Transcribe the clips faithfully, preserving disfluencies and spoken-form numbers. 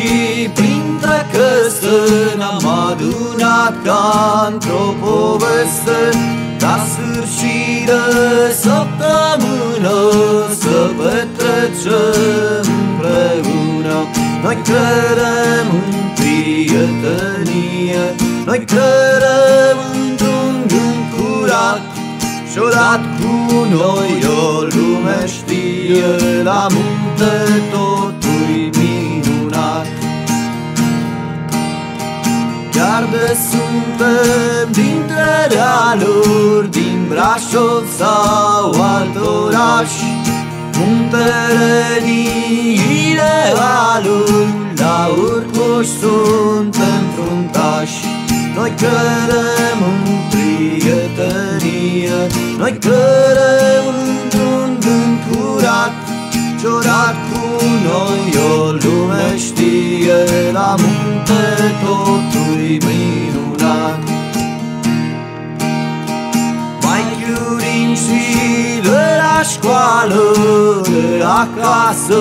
printre căsă ne-am adunat ca într-o poveste, la sfârșit de săptămână să petrecem împreună. Noi credem în prietenie, noi credem într-un gând curat, și-o dat cu noi o lume știe, la munte totul-i minunat. Chiar de suntem dintre dealuri, din Brașov sau alt oraș, muntele din idealuri, la urcuși suntem fruntași. Noi credem în prietenie, noi credem într-un gând curat, ce-o dat cu noi o lume știe, la munte totul-i minunat. Mai chiurim și de la școală, de acasă,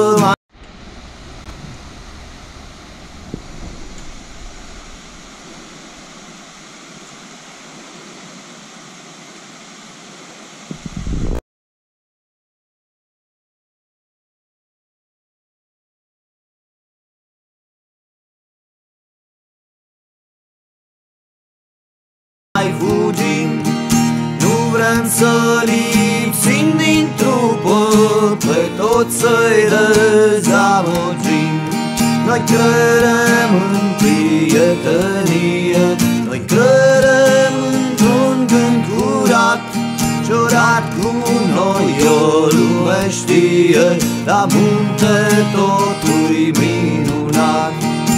mai fugim. Nu vrem să lipsim din trupă, pe toți să-i dezamăgim. Noi credem în prietenie, noi credem într-un gând curat, ce-o dat cu noi o lume știe, la munte totul-i minunat.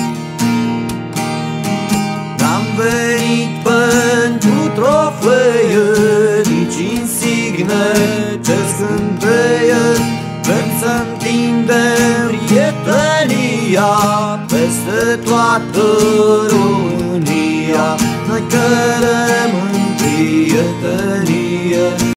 N-am venit pentru trofee, nici insigne ce scânteie, vrem să întindem prietenia peste toată România. Noi credem în prietenie.